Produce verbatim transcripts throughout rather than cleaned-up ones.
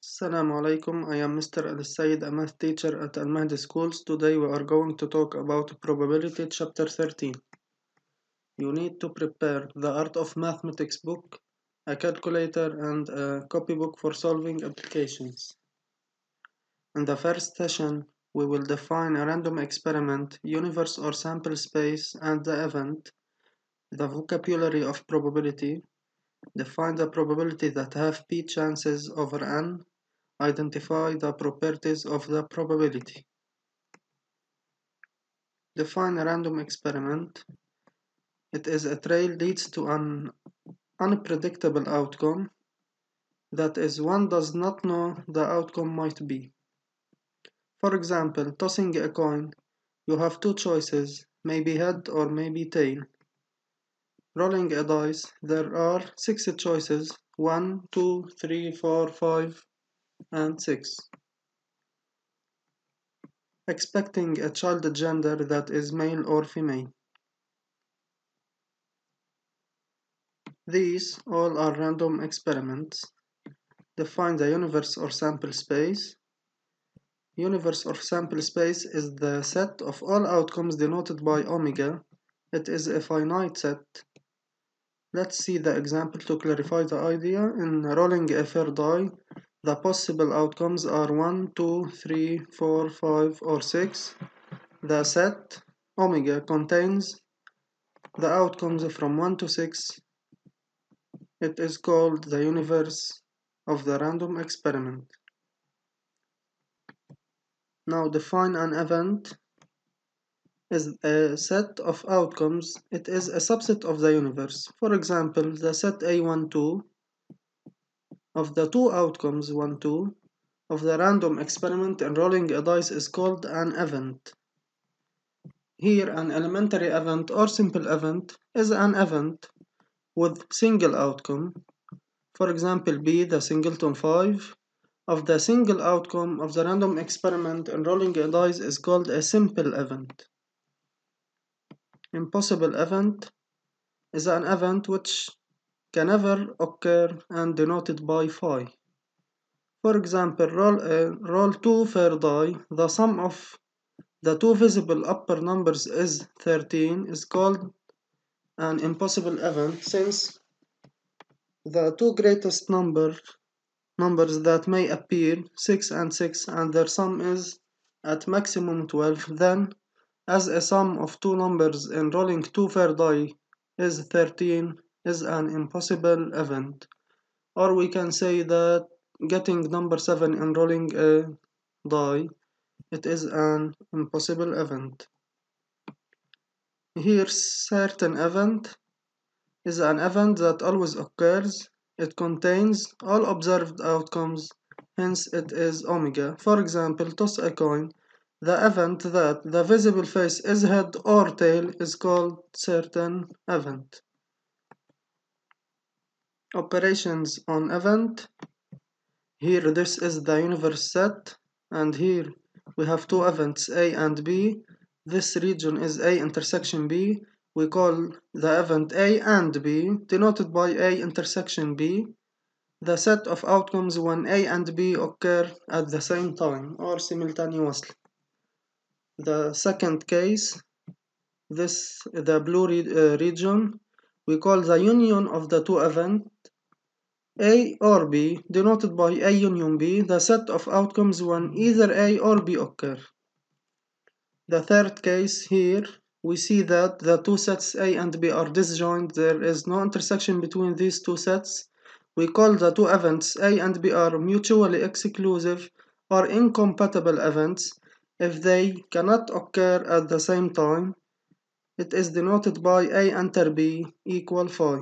Assalamu alaikum. I am Mister Al Said, a math teacher at Al Mahdi Schools. Today we are going to talk about probability, chapter thirteen. You need to prepare the Art of Mathematics book, a calculator, and a copybook for solving applications. In the first session, we will define a random experiment, universe or sample space, and the event, the vocabulary of probability, define the probability that have p chances over n, identify the properties of the probability. Define a random experiment. It is a trail leads to an unpredictable outcome. That is, one does not know the outcome might be. For example, tossing a coin, you have two choices, maybe head or maybe tail. Rolling a dice, there are six choices, one, two, three, four, five, and six. Expecting a child gender that is male or female. These all are random experiments. Define the universe or sample space. Universe or sample space is the set of all outcomes denoted by omega. It is a finite set. Let's see the example to clarify the idea. In rolling a fair die, the possible outcomes are one, two, three, four, five, or six. The set omega contains the outcomes from one to six. It is called the universe of the random experiment. Now define an event is a set of outcomes. It is a subset of the universe. For example, the set A one, two of the two outcomes one, two of the random experiment in rolling a dice is called an event. Here, an elementary event or simple event is an event with single outcome. For example, B, the singleton five of the single outcome of the random experiment in rolling a dice is called a simple event. Impossible event is an event which can never occur and denoted by phi. For example, roll, uh, roll two fair die. The sum of the two visible upper numbers is thirteen is called an impossible event since the two greatest number, numbers that may appear, six and six, and their sum is at maximum twelve, then as a sum of two numbers in rolling two fair die is thirteen is an impossible event. Or we can say that getting number seven in rolling a die, it is an impossible event. Here, certain event is an event that always occurs. It contains all observed outcomes, hence it is omega. For example, toss a coin. The event that the visible face is head or tail is called certain event. Operations on event. Here this is the universe set, and here we have two events A and B. This region is A intersection B. We call the event A and B, denoted by A intersection B, the set of outcomes when A and B occur at the same time or simultaneously. The second case, this the blue re uh, region, we call the union of the two events A or B, denoted by A union B, the set of outcomes when either A or B occur. The third case here, we see that the two sets A and B are disjoint. There is no intersection between these two sets. We call the two events A and B are mutually exclusive or incompatible events if they cannot occur at the same time. It is denoted by A enter B equal phi.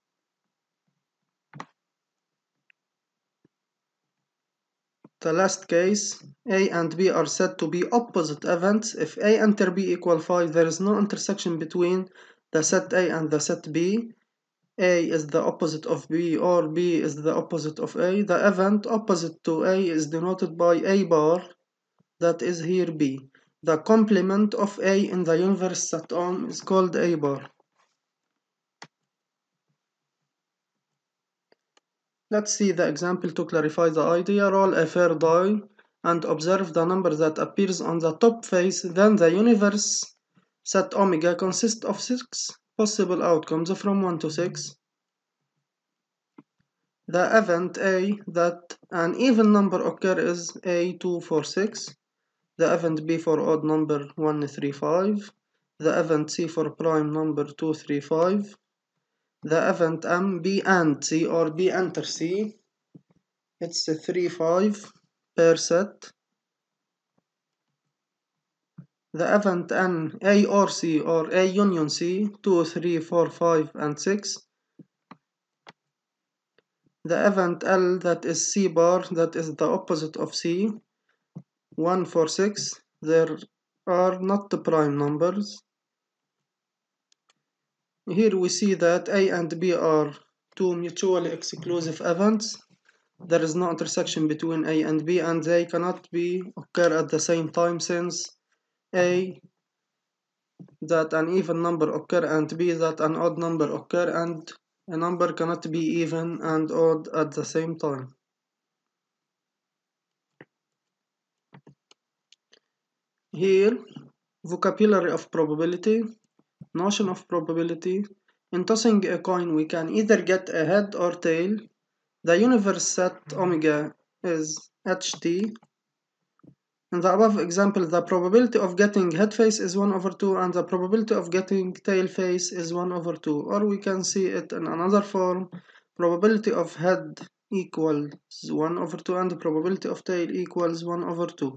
The last case, A and B are said to be opposite events. If A enter B equal phi, there is no intersection between the set A and the set B. A is the opposite of B or B is the opposite of A. The event opposite to A is denoted by A bar, that is here B. The complement of A in the universe set on is called A bar. Let's see the example to clarify the idea. Roll a fair die and observe the number that appears on the top face. Then the universe set omega consists of six possible outcomes from one to six. The event A that an even number occur is A two four six. The event B for odd number one three five. The event C for prime number two three five. The event M B and C or B enter C. It's a three five per set. The event N A or C or A union C two three four five and six. The event L that is C bar that is the opposite of C one four six. There are not the prime numbers. Here we see that A and B are two mutually exclusive events. There is no intersection between A and B, and they cannot be occur at the same time, since A that an even number occur and B that an odd number occur, and a number cannot be even and odd at the same time. Here, vocabulary of probability, notion of probability. In tossing a coin, we can either get a head or tail. The universe set omega is H T. In the above example, the probability of getting head face is one over two and the probability of getting tail face is one over two. Or we can see it in another form. Probability of head equals one over two and the probability of tail equals one over two.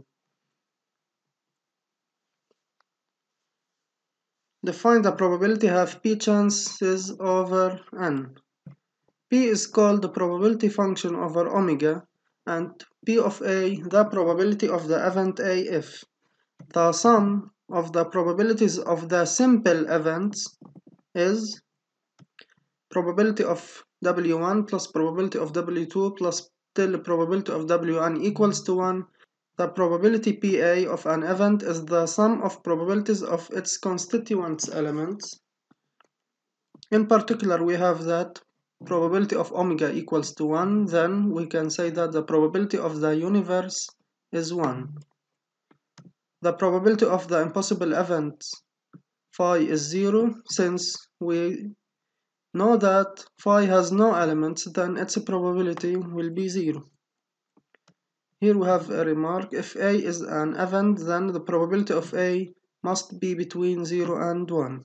Define the probability have p chances over n. P is called the probability function over omega, and P of A the probability of the event A if the sum of the probabilities of the simple events is probability of W one plus probability of W two plus till probability of W n equals to one. The probability P A of an event is the sum of probabilities of its constituent elements. In particular, we have that probability of omega equals to one, then we can say that the probability of the universe is one. The probability of the impossible event phi is zero. Since we know that phi has no elements, then its probability will be zero. Here we have a remark. If A is an event, then the probability of A must be between zero and one.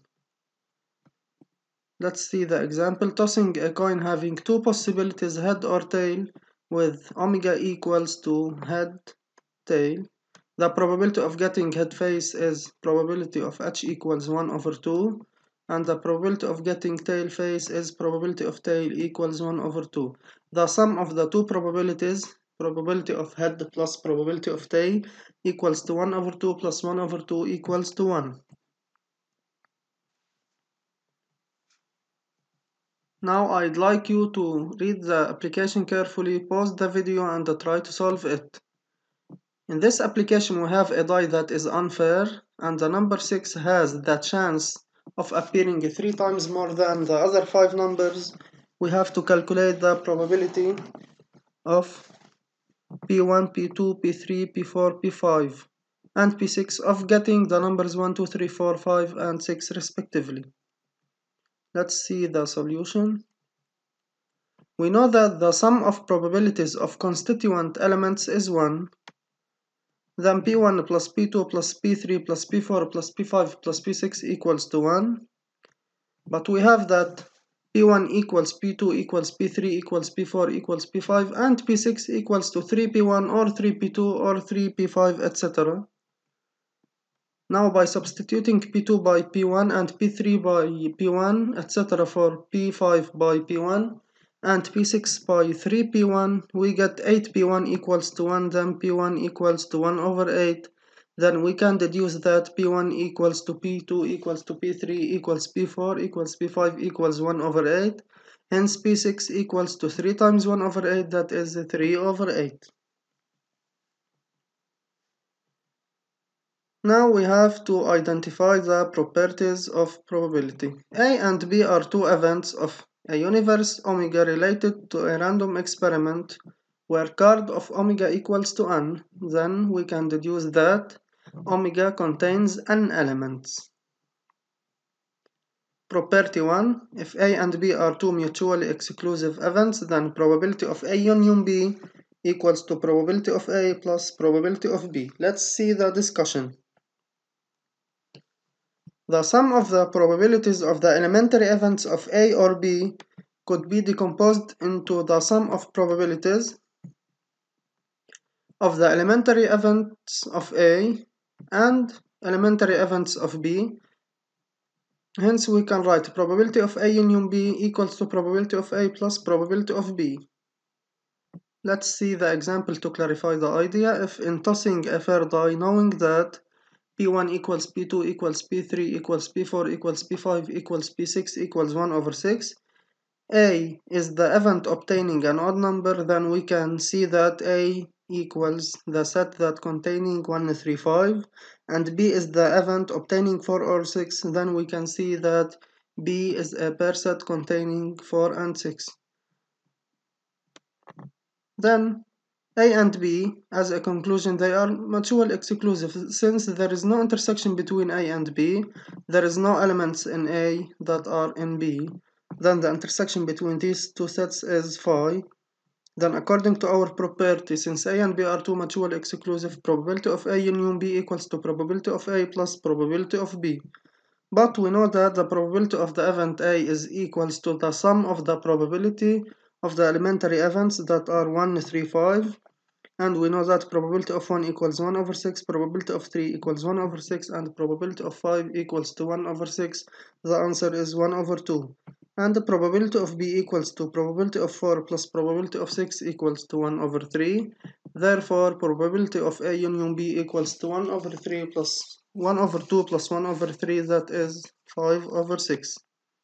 Let's see the example. Tossing a coin having two possibilities, head or tail, with omega equals to head, tail. The probability of getting head face is probability of H equals one over two, and the probability of getting tail face is probability of tail equals one over two. The sum of the two probabilities, probability of head plus probability of tail, equals to one over two plus one over two equals to one. Now I'd like you to read the application carefully, pause the video and try to solve it. In this application we have a die that is unfair, and the number six has the chance of appearing three times more than the other five numbers. We have to calculate the probability of P one, P two, P three, P four, P five, and P six of getting the numbers one, two, three, four, five, and six respectively. Let's see the solution. We know that the sum of probabilities of constituent elements is one. Then P one plus P two plus P three plus P four plus P five plus P six equals to one. But we have that P one equals P two equals P three equals P four equals P five, and P six equals to three P one or three P two or three P five, et cetera. Now by substituting P two by P one and P three by P one, et cetera for P five by P one and P six by three P one, we get eight P one equals to one, then P one equals to one over eight. Then we can deduce that P one equals to P two equals to P three equals P four equals P five equals one over eight. Hence P six equals to three times one over eight, that is three over eight. Now we have to identify the properties of probability. A and B are two events of a universe omega related to a random experiment where card of omega equals to n, then we can deduce that omega contains n elements. Property one. If A and B are two mutually exclusive events, then probability of A union B equals to probability of A plus probability of B. Let's see the discussion. The sum of the probabilities of the elementary events of A or B could be decomposed into the sum of probabilities of the elementary events of A and elementary events of B. Hence we can write probability of A union B equals to probability of A plus probability of B. Let's see the example to clarify the idea. If in tossing a fair die, knowing that P one equals P two equals P three equals P four equals P five equals P six equals one over six, A is the event obtaining an odd number, then we can see that A equals the set that containing one, three, five, and B is the event obtaining four or six, then we can see that B is a pair set containing four and six. Then A and B, as a conclusion, they are mutually exclusive. Since there is no intersection between A and B, there is no elements in A that are in B, then the intersection between these two sets is phi. Then according to our property, since A and B are two mutually exclusive, probability of A union B equals to probability of A plus probability of B. But we know that the probability of the event A is equals to the sum of the probability of the elementary events that are one, three, five, and we know that probability of one equals one over six, probability of three equals one over six, and probability of five equals to one over six. The answer is one over two. And the probability of B equals to probability of four plus probability of six equals to one over three. Therefore, probability of A union B equals to one over three plus one over two plus one over three, that is five over six.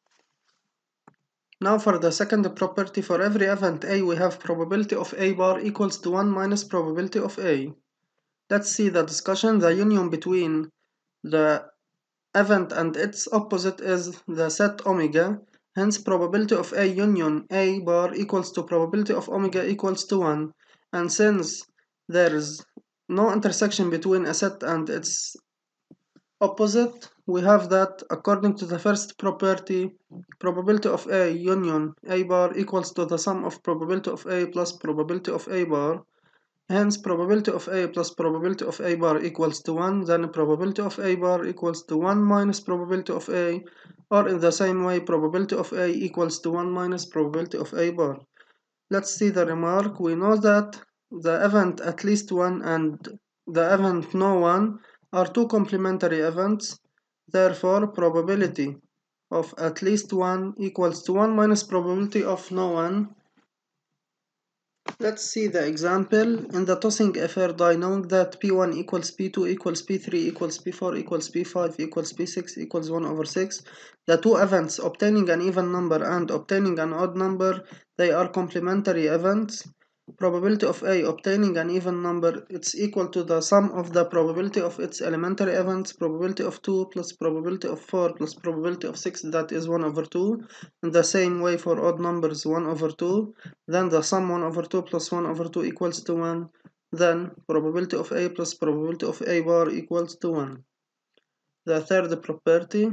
Now for the second property, for every event A, we have probability of A bar equals to one minus probability of A. Let's see the discussion. The union between the event and its opposite is the set omega. Hence, probability of A union A bar equals to probability of omega equals to one. And since there is no intersection between a set and its opposite, we have that according to the first property, probability of A union A bar equals to the sum of probability of A plus probability of A bar. Hence, probability of A plus probability of A bar equals to one, then probability of A bar equals to one minus probability of A, or in the same way, probability of A equals to one minus probability of A bar. Let's see the remark. We know that the event at least one and the event no one are two complementary events. Therefore, probability of at least one equals to one minus probability of no one. Let's see the example. In the tossing a fair die, knowing that P one equals P two equals P three equals P four equals P five equals P six equals one over six, the two events obtaining an even number and obtaining an odd number, they are complementary events. Probability of A obtaining an even number, it's equal to the sum of the probability of its elementary events, probability of two plus probability of four plus probability of six, that is one over two. In the same way for odd numbers, one over two. Then the sum one over two plus one over two equals to one. Then probability of A plus probability of A bar equals to one. The third property,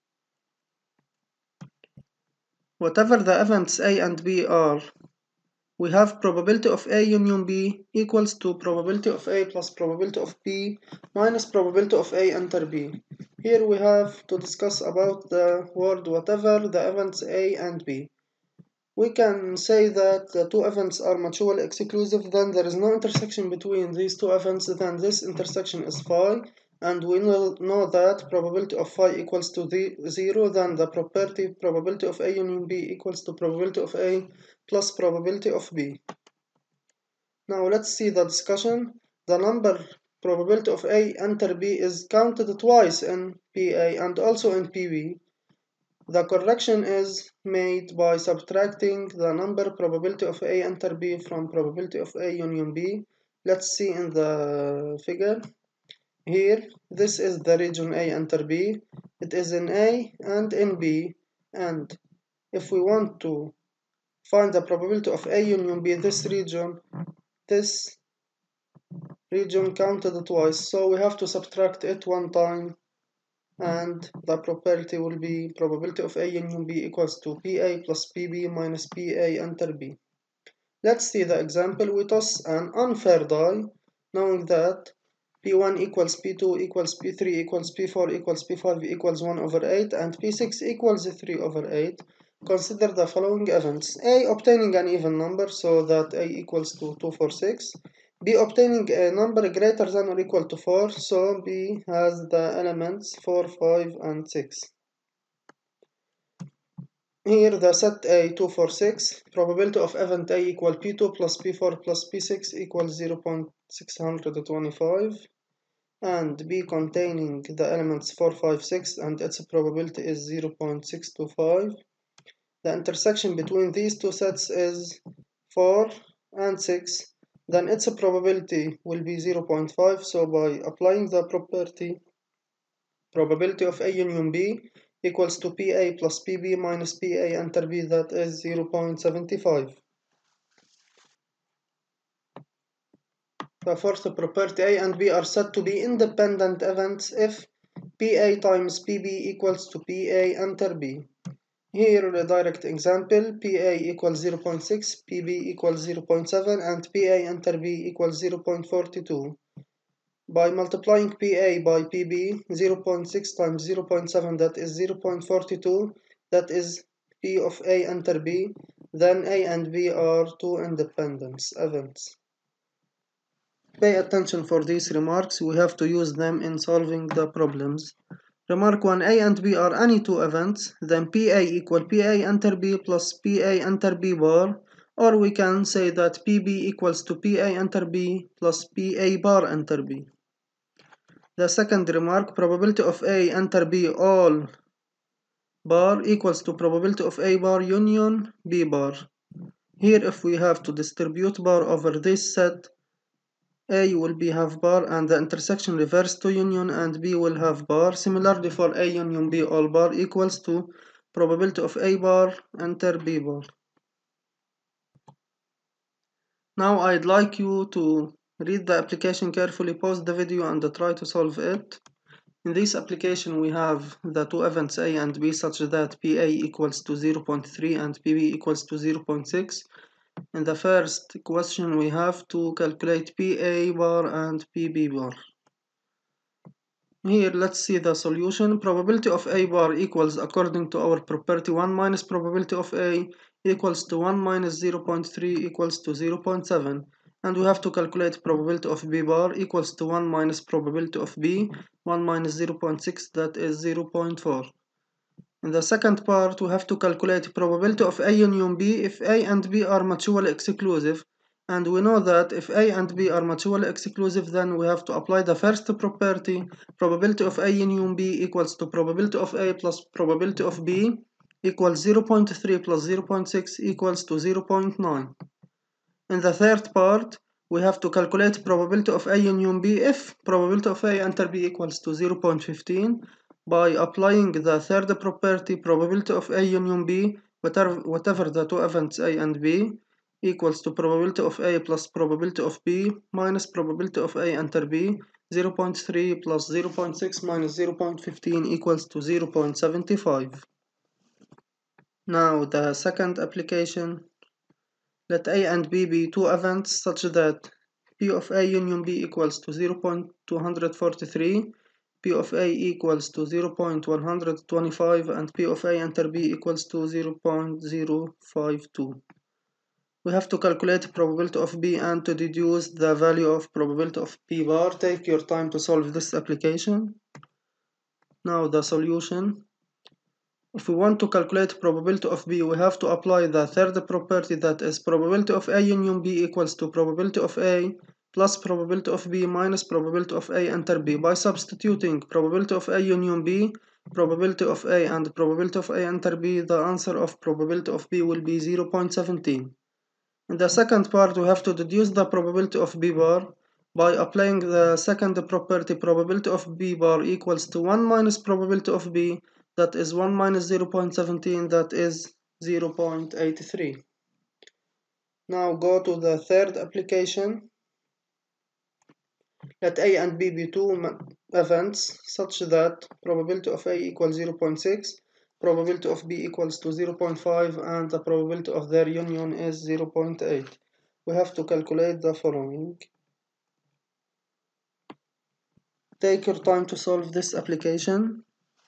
whatever the events A and B are, we have probability of A union B equals to probability of A plus probability of B minus probability of A enter B. Here we have to discuss about the word whatever the events A and B. We can say that the two events are mutually exclusive, then there is no intersection between these two events, then this intersection is phi, and we will know that probability of phi equals to the zero, then the property probability of A union B equals to probability of A plus probability of B. Now let's see the discussion. The number probability of A enter B is counted twice in P A and also in P B. The correction is made by subtracting the number probability of A enter B from probability of A union B. Let's see in the figure. Here, this is the region A enter B. It is in A and in B, and if we want to find the probability of A union B, this region, this region counted twice, so we have to subtract it one time, and the probability will be probability of A union B equals to P A plus P B minus P A enter B. Let's see the example. We toss an unfair die, knowing that P one equals P two equals P three equals P four equals P five equals one over eight and P six equals three over eight. Consider the following events. A. Obtaining an even number, so that A equals to two, four, six. B. Obtaining a number greater than or equal to four, so B has the elements four, five, and six. Here the set A two, four, six, probability of event A equal P two plus P four plus P six equals zero point six two five, and B containing the elements four, five, six and its probability is zero point six two five. The intersection between these two sets is four and six, then its probability will be zero point five, so by applying the property probability of A union B equals to P A plus P B minus P A enter B, that is zero point seven five. The first property, A and B are said to be independent events if P A times P B equals to P A enter B. Here a direct example, P A equals zero point six, P B equals zero point seven and P A enter B equals zero point four two. By multiplying P A by P B, zero point six times zero point seven, that is zero point four two, that is P of A enter B, then A and B are two independent events. Pay attention for these remarks, we have to use them in solving the problems. Remark one, A and B are any two events, then P A equal P A enter B plus P A enter B bar, or we can say that P B equals to P A enter B plus P A bar enter B. The second remark, probability of A enter B all bar equals to probability of A bar union B bar. Here if we have to distribute bar over this set, A will be half bar and the intersection reverse to union and B will have bar. Similarly for A union B all bar equals to probability of A bar enter B bar. Now I'd like you to read the application carefully, pause the video and try to solve it. In this application we have the two events A and B such that P A equals to zero point three and P B equals to zero point six. In the first question we have to calculate P A bar and P B bar. Here let's see the solution. Probability of A bar equals, according to our property, one minus probability of A equals to one minus zero point three equals to zero point seven. And we have to calculate probability of B bar equals to one minus probability of B, one minus zero point six, that is zero point four. In the second part we have to calculate probability of A union B if A and B are mutually exclusive, and we know that if A and B are mutually exclusive then we have to apply the first property, probability of A union B equals to probability of A plus probability of B equals zero point three plus zero point six equals to zero point nine. In the third part, we have to calculate probability of A union B if probability of A enter B equals to zero point one five by applying the third property, probability of A union B, whatever, whatever the two events A and B, equals to probability of A plus probability of B minus probability of A enter B, zero point three plus zero point six minus zero point one five equals to zero point seven five. Now the second application. Let A and B be two events such that P of A union B equals to zero point two four three, P of A equals to zero point one two five, and P of A enter B equals to zero point zero five two. We have to calculate probability of B and to deduce the value of probability of P bar. Take your time to solve this application. Now the solution. If we want to calculate probability of B, we have to apply the third property, that is probability of A union B equals to probability of A plus probability of B minus probability of A enter B. By substituting probability of A union B, probability of A and probability of A enter B, the answer of probability of B will be zero point one seven. In the second part, we have to deduce the probability of B bar by applying the second property, probability of B bar equals to one minus probability of B, that is one minus zero point one seven, that is zero point eight three. Now go to the third application. Let A and B be two events such that probability of A equals zero point six, probability of B equals to zero point five, and the probability of their union is zero point eight. We have to calculate the following. Take your time to solve this application.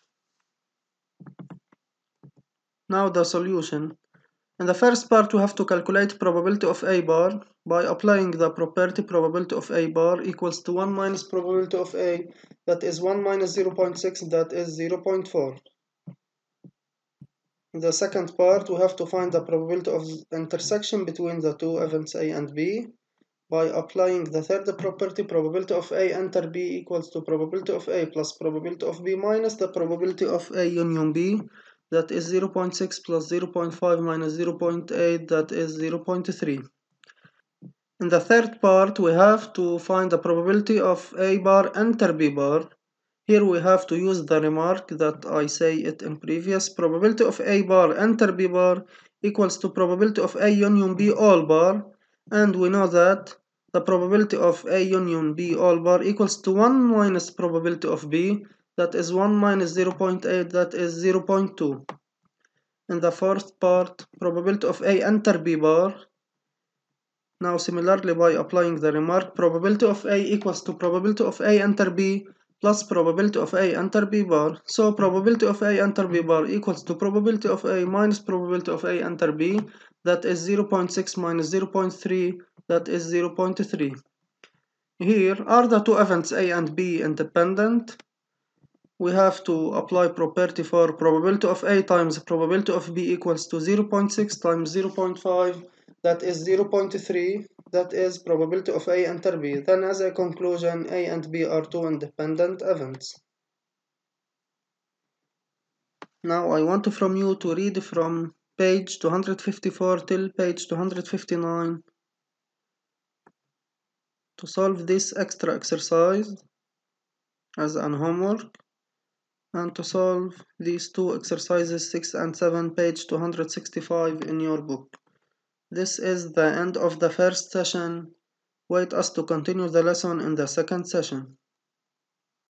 Now the solution. In the first part, we have to calculate probability of A bar by applying the property probability of A bar equals to one minus probability of A, that is one minus zero point six, that is zero point four. In the second part, we have to find the probability of intersection between the two events A and B by applying the third property, probability of A enter B equals to probability of A plus probability of B minus the probability of A union B, that is zero point six plus zero point five minus zero point eight, that is zero point three. In the third part, we have to find the probability of A bar enter B bar. Here we have to use the remark that I say it in previous. Probability of A bar enter B bar equals to probability of A union B all bar, and we know that the probability of A union B all bar equals to one minus probability of B, that is one minus zero point eight, that is zero point two. In the fourth part, probability of A enter B bar. Now similarly, by applying the remark, probability of A equals to probability of A enter B plus probability of A enter B bar. So probability of A enter B bar equals to probability of A minus probability of A enter B, that is zero point six minus zero point three, that is zero point three. Here are the two events A and B independent. We have to apply property for probability of A times probability of B equals to zero point six times zero point five, that is zero point three, that is probability of A enter B. Then as a conclusion, A and B are two independent events. Now I want from you to read from page two hundred fifty-four till page two hundred fifty-nine to solve this extra exercise as an homework, and to solve these two exercises six and seven, page two hundred sixty-five in your book. This is the end of the first session. Wait us to continue the lesson in the second session.